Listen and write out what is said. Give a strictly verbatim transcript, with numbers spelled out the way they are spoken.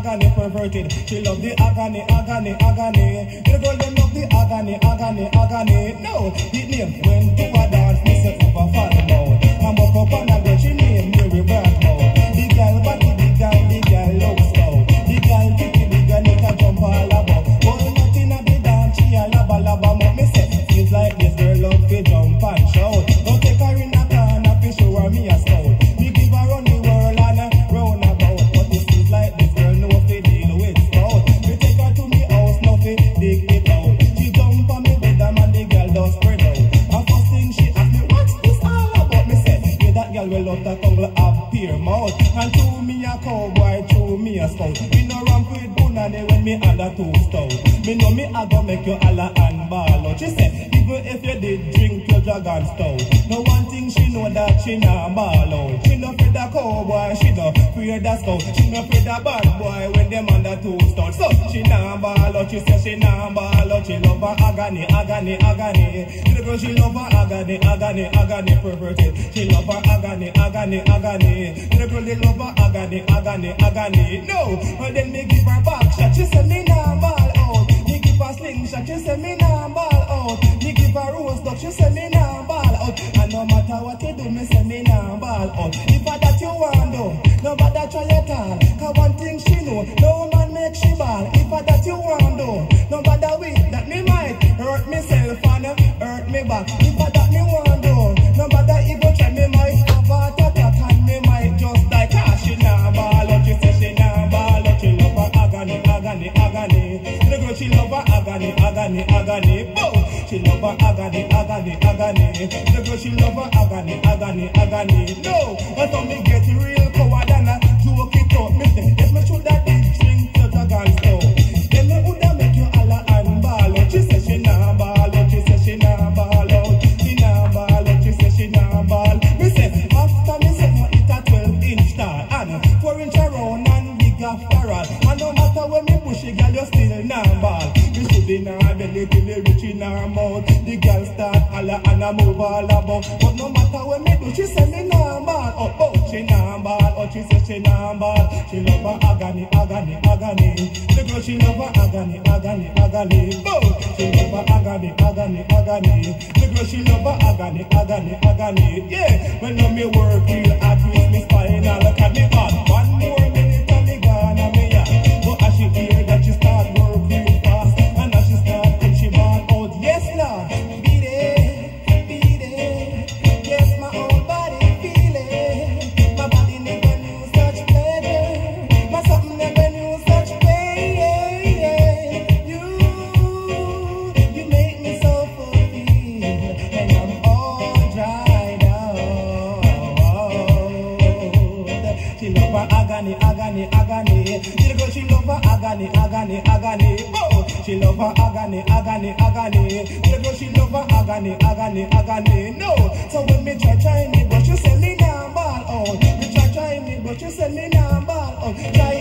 agony perverted. She love the agony, agony, agony. The girl them love the agony, agony, agony. No, the name when to a dance, me say over fall mouth. I'm up up on a girl, she name Mary Bradmouth. The girl body big and the girl looks slow. The girl pretty big and it a jump all about. But nothing a the dance, she a laba laba mouth. Me say, seems like this girl love to jump and shout. Don't take her in a corner, fi show her me a scout. Me give her run the world and a round about. But it seems like this girl know fi deal with scout. Me take her to me house, now fi dig it out. She jump on me bed and the girl does spread out. And first thing she ask me, what's this all about? Me say, yeah, that girl will love that tongue have peer mouth. And to me a cowboy, to me a scout. Me no ramp with punani when me under two stout. Me know me a go make you holla and ball out. She said, even if you did drink your dragon stout. No one thing she know that she not ball out. She no afraid a cowboy, she no afraid a scout. She no afraid a bad boy when them under two stout. So she not ball out, she say she not ball out. She love her agony, agony, agony. The girl she love her agony, agony, agony perverted. She love her agony, agony, agony. The girl they love her agony, agony, agony. No, but then me give her back shot. She say me not ball out. Me give her slingshot. She say me not ball out. Me give her rose duck. She say me not ball out. And no matter what you do, me say me not ball out. If I that you want do, nobody try at all. Cause one thing she know, no man make she ball. If I that you want do, nobody wait that me might hurt myself and hurt me back. If I that me want do, nobody even try me might have a attack and me might just die. Cause she not ball out. She say she not ball out. She love her agony, agony, agony. The girl she love her agony, agony, agony. Boom. She love her agony, agony, agony. The girl she love her agony, agony, agony. No, I thought me get real coward and I joke it out. Me say, if me should have did drink your dragon stout, then me woulda make you holla and ball out. She say she nah ball out. She say she nah ball out. She nah ball out. She say she nah ball. Me say after me say no it a twelve inch star and four inch around and big after all. And no matter when me push it, girl you still nah ball. Me should be nah belly till me reach in her mouth. The girl start holla and I move all about. But no matter when me do, she say me nah ball. Oh oh, she nah ball. Oh she say she nah ball. She love her agony, agony, agony. The girl she love her agony, agony, agony. Boom. She love her agony, agony, agony. The girl she love her agony, agony, agony. Yeah. When no me work real hard, twist me spinal. Look at me on. One more minute and me gone and me yeah. But as she hear that she start work real fast, and as she start when she ball out, yes Lord. Beat it, beat it. Yes, my whole body feel it. My body never knew such pleasure. My something never knew such pain. You, you make me so fulfilled, and I'm all dried out. She love her agony, agony, agony. The girl she love her agony, agony, agony. Oh, she love her agony, agony, agony. The girl she love her agony, agony, agony. No, so when me try try me, but you say me nah ball out. Me try try me, but you say me nah ball out. Try